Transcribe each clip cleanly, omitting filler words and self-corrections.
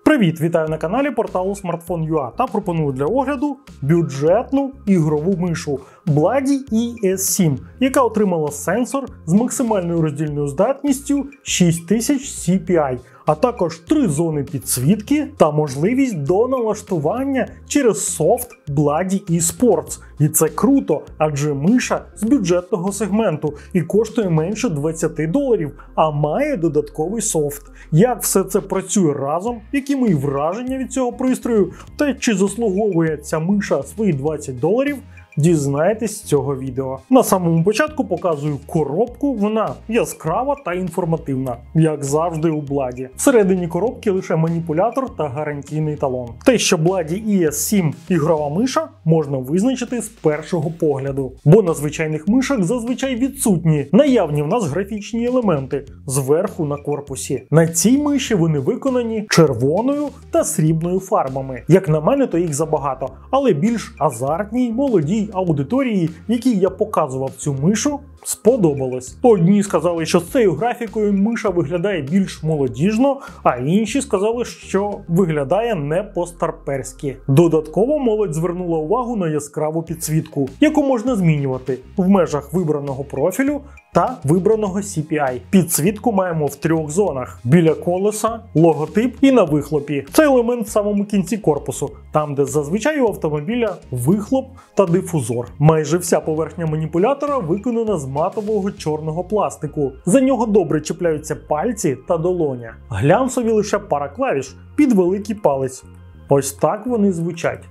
Привіт! Вітаю на каналі порталу Smartphone.ua та пропоную для огляду бюджетну ігрову мишу Blady ES7, яка отримала сенсор з максимальною роздільною здатністю 6000 CPI, а також 3 зони підсвітки та можливість до налаштування через софт Blady eSports. І це круто, адже миша з бюджетного сегменту і коштує менше $20, а має додатковий софт. Як все це працює разом, які мої враження від цього пристрою, та чи заслуговує ця миша свої $20, дізнайтесь з цього відео. На самому початку показую коробку, вона яскрава та інформативна, як завжди у Blady. Всередині коробки лише маніпулятор та гарантійний талон. Те, що Blady ES7 ігрова миша, можна визначити з першого погляду, бо на звичайних мишах зазвичай відсутні наявні в нас графічні елементи зверху на корпусі. На цій миші вони виконані червоною та срібною фарбами. Як на мене, то їх забагато, але більш азартній, молодій аудиторії, якій я показував цю мишу, сподобалось. Одні сказали, що з цією графікою миша виглядає більш молодіжно, а інші сказали, що виглядає не по-старперськи. Додатково молодь звернула увагу на яскраву підсвітку, яку можна змінювати в межах вибраного профілю та вибраного CPI. Підсвітку маємо в 3 зонах: біля колеса, логотип і на вихлопі. Це елемент в самому кінці корпусу, там де зазвичай у автомобіля вихлоп та дифузор. Майже вся поверхня маніпулятора виконана з матового чорного пластику. За нього добре чіпляються пальці та долоня. Глянцеві лише пара клавіш під великий палець. Ось так вони звучать.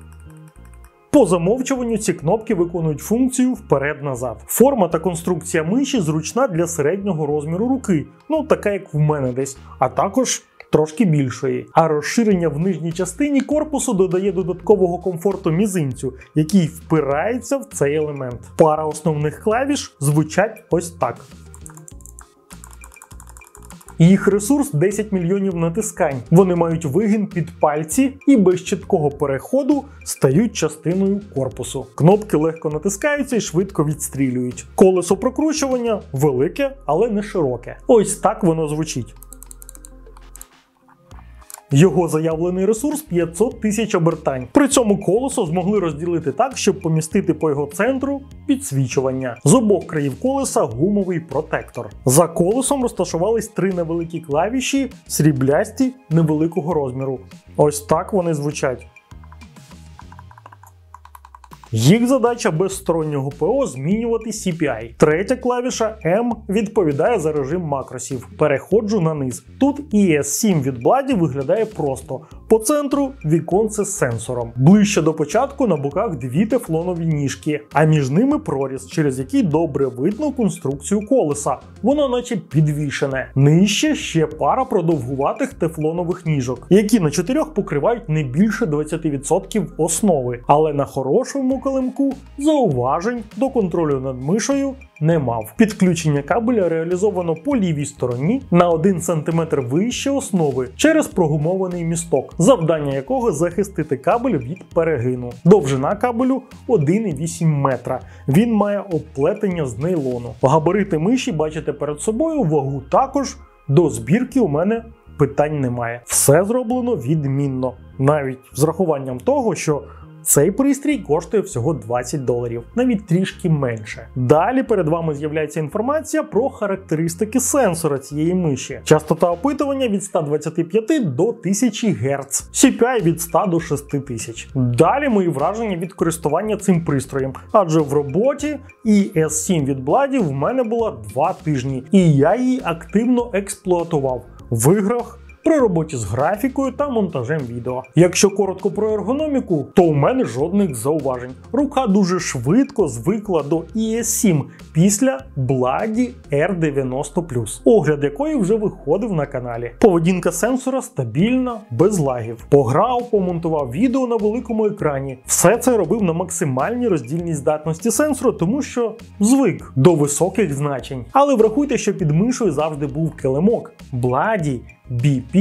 По замовчуванню ці кнопки виконують функцію вперед-назад. Форма та конструкція миші зручна для середнього розміру руки, така як в мене десь, а також трошки більшої. А розширення в нижній частині корпусу додає додаткового комфорту мізинцю, який впирається в цей елемент. Пара основних клавіш звучать ось так. Їх ресурс 10 мільйонів натискань. Вони мають вигін під пальці і без чіткого переходу стають частиною корпусу. Кнопки легко натискаються і швидко відстрілюють. Колесо прокручування велике, але не широке. Ось так воно звучить. Його заявлений ресурс 500 тисяч обертань. При цьому колесо змогли розділити так, щоб помістити по його центру підсвічування. З обох країв колеса гумовий протектор. За колесом розташувались 3 невеликі клавіші, сріблясті невеликого розміру. Ось так вони звучать. Їх задача без стороннього ПО змінювати CPI. Третя клавіша M відповідає за режим макросів. Переходжу на низ. Тут ES7 від Blady виглядає просто. По центру віконце з сенсором. Ближче до початку на боках 2 тефлонові ніжки, а між ними проріз, через який добре видно конструкцію колеса. Воно наче підвішене. Нижче ще пара продовгуватих тефлонових ніжок, які на 4 покривають не більше 20% основи. Але на хорошому килимку зауважень до контролю над мишею не мав. Підключення кабеля реалізовано по лівій стороні на 1 см вище основи через прогумований місток, завдання якого захистити кабель від перегину. Довжина кабелю 1,8 метра. Він має обплетення з нейлону. Габарити миші бачите перед собою, вагу також. До збірки у мене питань немає. Все зроблено відмінно. Навіть з рахуванням того, що цей пристрій коштує всього $20, навіть трішки менше. Далі перед вами з'являється інформація про характеристики сенсора цієї миші. Частота опитування від 125 до 1000 Гц, CPI від 100 до 6000. Далі мої враження від користування цим пристроєм, адже в роботі ES7 від Blady в мене була 2 тижні, і я її активно експлуатував в іграх, при роботі з графікою та монтажем відео. Якщо коротко про ергономіку, то у мене жодних зауважень. Рука дуже швидко звикла до ES7 після Blady R90+, огляд якої вже виходив на каналі. Поведінка сенсора стабільна, без лагів. Пограв, помонтував відео на великому екрані. Все це робив на максимальній роздільній здатності сенсора, тому що звик до високих значень. Але врахуйте, що під мишою завжди був килимок Blady BP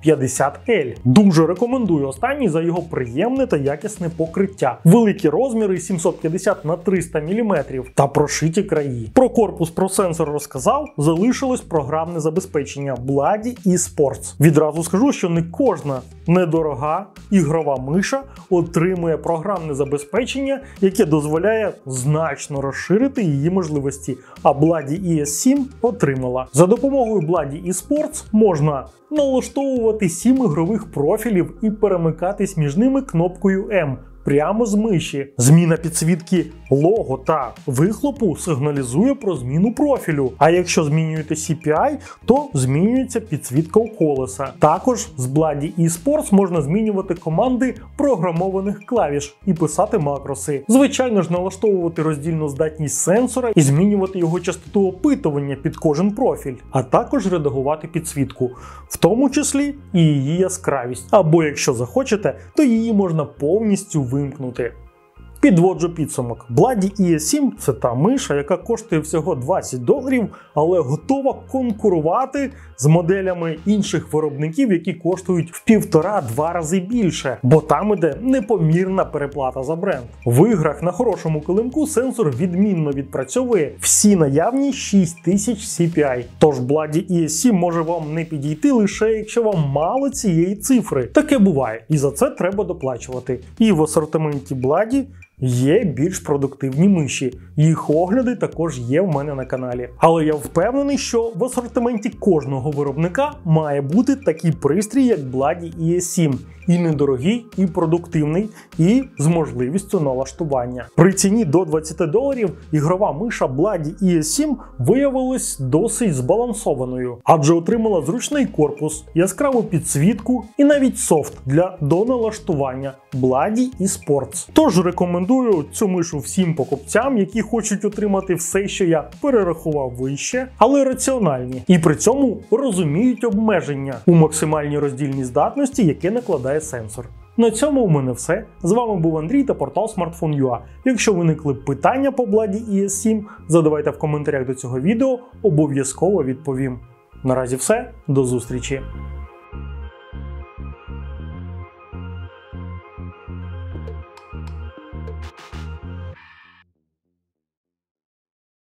750L. Дуже рекомендую останній за його приємне та якісне покриття. Великі розміри 750 на 300 мм та прошиті краї. Про корпус, про сенсор розказав, залишилось програмне забезпечення Bloody eSports. Відразу скажу, що не кожна недорога ігрова миша отримує програмне забезпечення, яке дозволяє значно розширити її можливості, а Bloody ES7 отримала. За допомогою Bloody eSports можна налаштовувати 7 ігрових профілів і перемикатись між ними кнопкою M прямо з миші. Зміна підсвітки лого та вихлопу сигналізує про зміну профілю. А якщо змінюєте CPI, то змінюється підсвітка у колеса. Також з Bloody eSports можна змінювати команди програмованих клавіш і писати макроси. Звичайно ж, налаштовувати роздільну здатність сенсора і змінювати його частоту опитування під кожен профіль, а також редагувати підсвітку, в тому числі і її яскравість. Або якщо захочете, то її можна повністю вимкнути. Підводжу підсумок. Bloody ES7 – це та миша, яка коштує всього $20, але готова конкурувати з моделями інших виробників, які коштують в 1,5-2 рази більше, бо там іде непомірна переплата за бренд. В іграх на хорошому килимку сенсор відмінно відпрацьовує всі наявні 6000 CPI. Тож Bloody ES7 може вам не підійти лише якщо вам мало цієї цифри. Таке буває, і за це треба доплачувати. І в асортименті Bloody є більш продуктивні миші. Їх огляди також є в мене на каналі. Але я впевнений, що в асортименті кожного виробника має бути такий пристрій, як Bloody ES7. І недорогий, і продуктивний, і з можливістю налаштування. При ціні до $20 ігрова миша Bloody ES7 виявилась досить збалансованою, адже отримала зручний корпус, яскраву підсвітку і навіть софт для доналаштування Bloody eSports. Тож рекомендую цю мишу всім покупцям, які хочуть отримати все, що я перерахував вище, але раціональні. І при цьому розуміють обмеження у максимальній роздільній здатності, яке накладає сенсор. На цьому у мене все. З вами був Андрій та портал Smartphone.ua. Якщо виникли питання по Bloody ES7, задавайте в коментарях до цього відео, обов'язково відповім. Наразі все, до зустрічі!